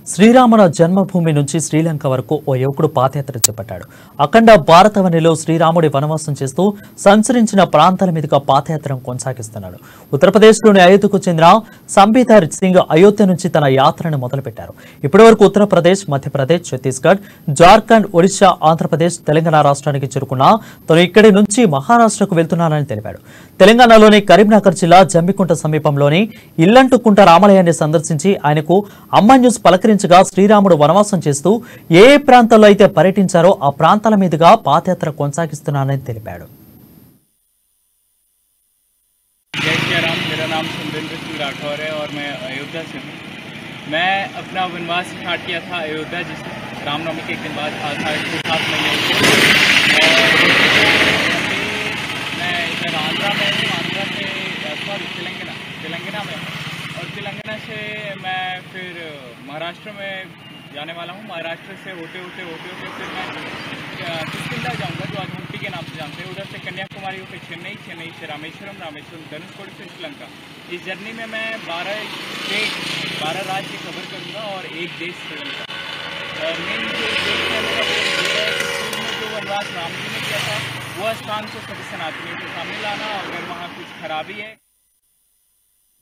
శ్రీరాముల జన్మభూమి నుంచి శ్రీలంక వరకు ఓ యువకుడు పాదయాత్ర చేపట్టాడు. అఖండ భారతవనిలో శ్రీరాముడి వనవాసం చేస్తూ సంచరించిన ప్రాంతాల మీదుగా పాదయాత్రను కొనసాగిస్తున్నాడు. ఉత్తరప్రదేశ్లోని అయోధ్యకు చెందిన సంబీతార్ సింగ్ అయోధ్య నుంచి తన యాత్రను మొదలుపెట్టారు. ఇప్పటివరకు ఉత్తరప్రదేశ్, మధ్యప్రదేశ్, ఛత్తీస్గఢ్, జార్ఖండ్, ఒడిశా, ఆంధ్రప్రదేశ్, తెలంగాణ రాష్ట్రానికి చేరుకున్న తను ఇక్కడి నుంచి మహారాష్ట్రకు వెళ్తున్నానని తెలిపాడు. తెలంగాణలోని కరీంనగర్ జిల్లా జమ్మికుంట సమీపంలోని ఇల్లంటుకుంట రామాలయాన్ని సందర్శించి ఆయనకు అమ్మ న్యూస్ పలకరించగా శ్రీరాముడు వనవాసం చేస్తూ ఏ ప్రాంతాల్లో అయితే పర్యటించారో ఆ ప్రాంతాల మీదుగా పాదయాత్ర కొనసాగిస్తున్నానని తెలిపాడు. जय श्री राम। मेरा नाम सुंदरेंद्र सिंह राठौर है और मैं अयोध्या से हूँ। मैं अपना वनवास स्टार्ट किया था अयोध्या, जिसे रामनवमी के एक दिन बाद आषाढ़ के 7 महीने मैं इधर आंध्रा में हूँ। आंध्रा से सॉरी तेलंगाना में हूँ और तेलंगाना से मैं फिर महाराष्ट्र में जाने वाला हूँ। महाराष्ट्र से होते होते फिर मैं किष्किंधा जाऊँगा, जो आज हम्पी के नाम से जानते हैं। उधर से कन्याकुमारी होकर चेन्नई, चेन्नई से रामेश्वरम, रामेश्वरम धनुषकोडी से श्रीलंका। इस जर्नी में मैं 12 स्टेट 12 राज्य कवर करूँगा और एक देश श्रीलंका। मेन जो वनवास राम जी ने किया था, वह स्थान को सभी सनातनियों के सामने लाना, अगर वहाँ कुछ खराबी है